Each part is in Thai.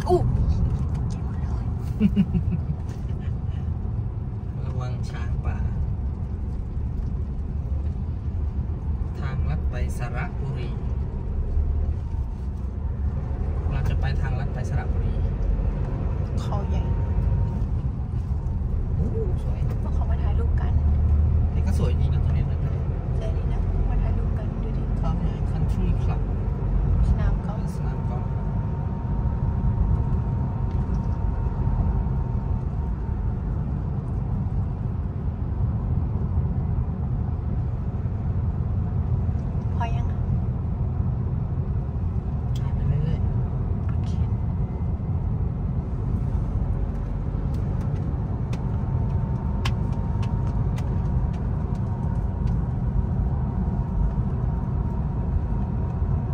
อู้ระวังช้างป่าทางลัดไปสระบุรีเราจะไปทางลัดไปสระบุรีเขาใหญ่โอ้สวยว่าเขามาถ่ายรูปกันนี่ก็สวยจริงนะตรงนี้นะเจดีนะมาถ่ายรูปกันดูดิเขาให้ Country Club สนามกอล์ฟสนามกอล์ฟพอยังถ่ายไปเรื่อยโอเคๆ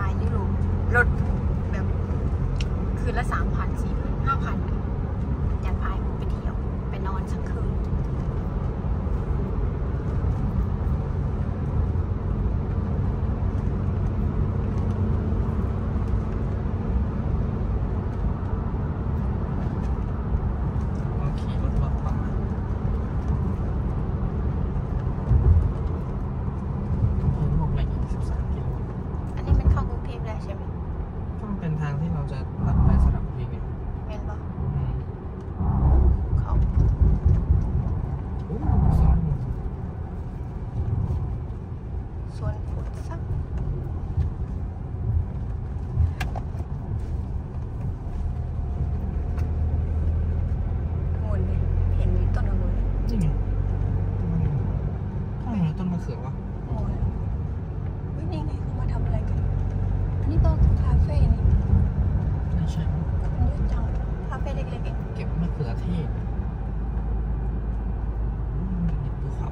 ยุโรปรถแบบคืนละ3,000 4,000 5,000อยากพายไปเที่ยวไปนอนสักคืนก็ขี่รถมาป่าพวกอะไรอีก13 กิโลอันนี้มันเข้ากรุงเทพแล้วใช่ไหมก็เป็นทางที่เราจะลัดไปสระบุรีเนี่ยแม่นบ่อืมเขาโอ้สองสวนพุทธสักงุ่นเลยเห็นมีต้นองุ่นนี่ไงต้นอะไรต้นมะเขือวะโอ้ยอุ๊ยนี่ไงเขามาทำอะไรกัน อันนี้โต๊ะคาเฟ่นี่ไม่ใช่มันเยอะจังคาเฟ่เล็กๆเองเก็บมะเขือเทศภูเขา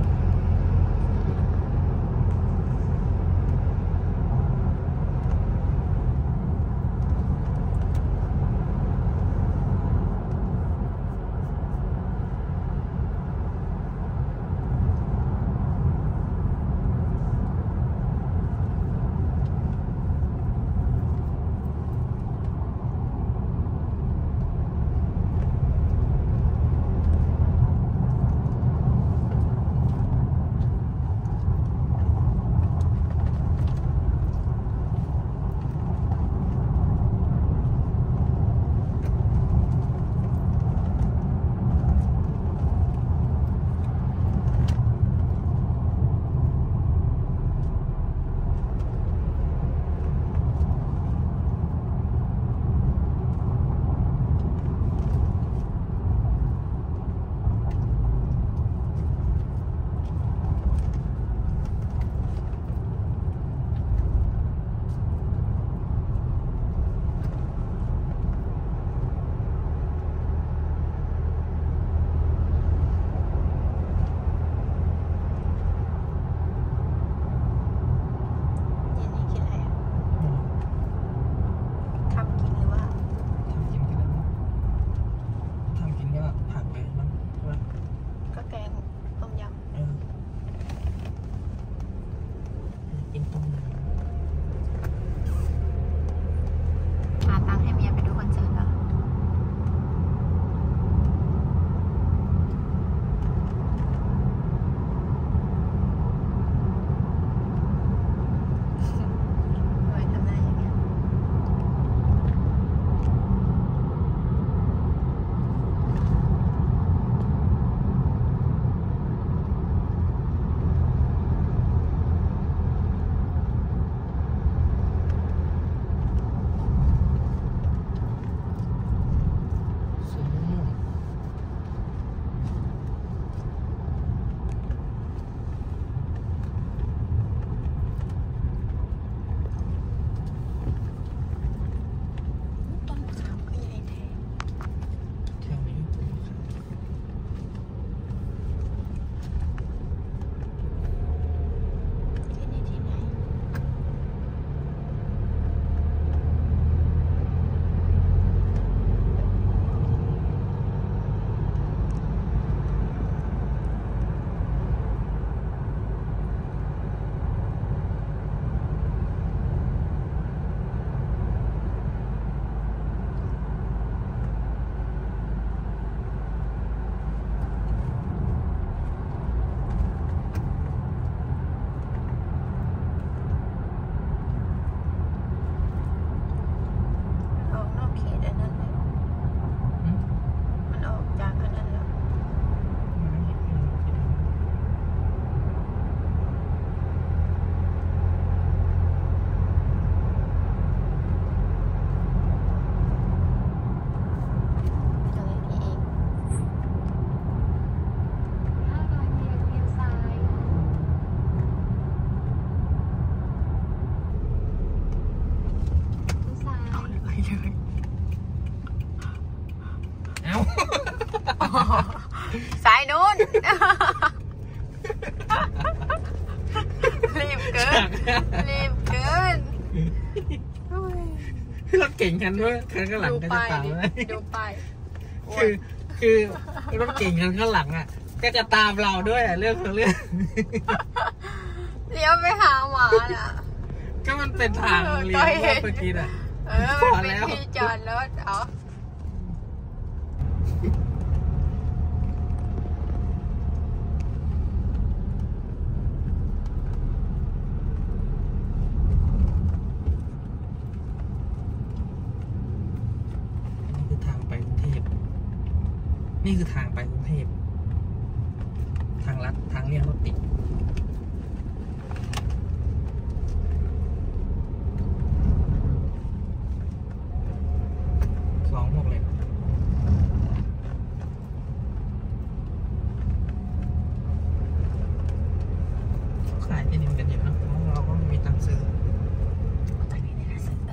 เย็นนี้กินอะไรอ่ะทำกินหรือว่าทำกินกันแล้วทำกินก็ผักไปมั้งใช่ไหมก็แกงต้มยเออกินต้มยำำหาตังค์ให้เมียไปดูคอนเสิร์ตแล้วหน่อยทำหน้าอย่างเงี้ยซื้อมะม่วงต้นมะขามก็ใหญ่แท้แถวนี้ปลูกมะขามที่นี่ที่ไหนออกนอกเขตอันนั้นเลยอืมมันออกจากอันนั้นแล้วไม่เห็นที่ไหนอะไรนี่เอง 500 เมตรเลี้ยวซ้าย ดูซ้ายเอาเลยเลยเอ้าสายนู้น รีบเกิน รีบเกินโอ้ยรถเก่งคันด้วยคันข้างหลังดูก็ไปจะตามดิเลยดูไปโอ้คืยคือรถเก่งคันข้างหลังอ่ะก็จะตามเราด้วยเรื่องของเรื่องเลี้ยวไปหาหมาน่ะก็มันเป็นทางเลี้ยวว่าเมื่อกี้อ่ะมันเป็นที่จอดรถเอานี่คือทางไปกรุงเทพนี่คือทางไปกรุงเทพทางลัดทางเลี่ยงรถติด2 6 เลนขายที่ดินกันอยู่นะเพราะเราก็ไม่มีตังค์ซื้อตอนนี้ในร้านซื้อ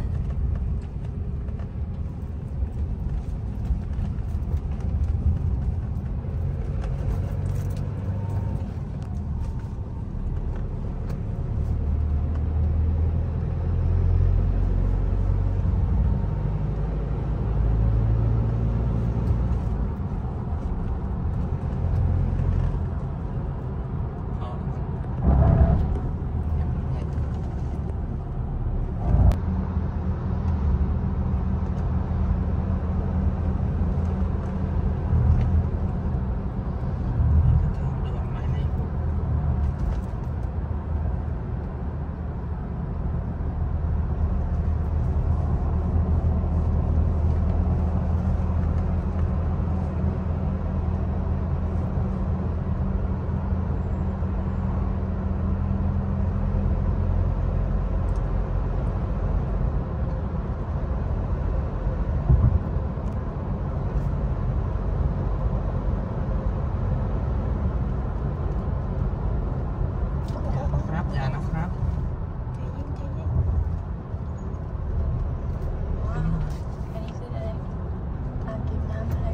ครับอย่านะครับอันนี้คืออะไรอ่างเก็บน้ำอะไร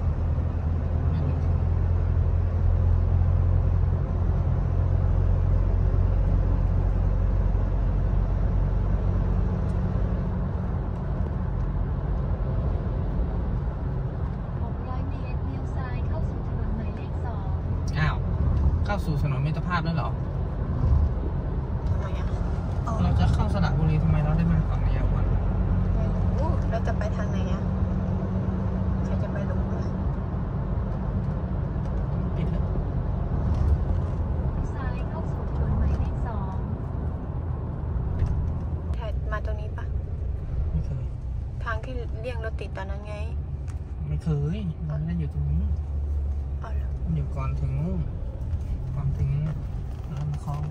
600 เมตรเลี้ยวซ้ายเข้าสู่ถนนหมายเลข 2 อ้าว เข้าสู่ถนนมิตรภาพแล้วเหรอทำไมอ่ะอ๋อเราจะเข้าสระบุรีทำไมเราได้มาฝั่งนี้ก่อนไม่รู้แล้วจะไปทางไหนอ่ะใครจะไปรู้อ่ะปิดแล้วซ้ายเข้าสู่ถนนหมายเลข 2 แทมาตรงนี้ปะไม่เคยทางที่เลี่ยงรถติดตอนนั้นไงไม่เคยมันไม่ได้อยู่ตรงนี้อ๋อเหรอมันอยู่ก่อนถึงนู่นก่อนถึงลำคลอง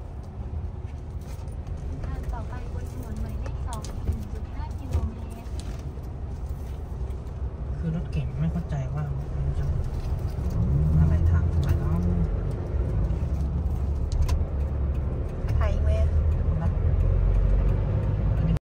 ทางต่อไปบนถนนหมายเลข 2 1.5 กิโลเมตรคือรถเก่งไม่เข้าใจ